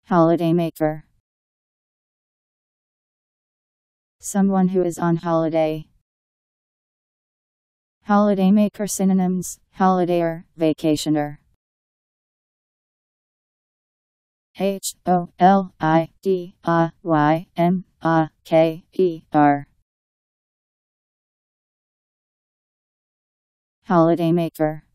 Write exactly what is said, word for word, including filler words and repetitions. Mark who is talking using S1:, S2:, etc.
S1: Holidaymaker. Someone who is on holiday. Holidaymaker synonyms: holidayer, vacationer. H O L I D A Y M A K E R. Holidaymaker.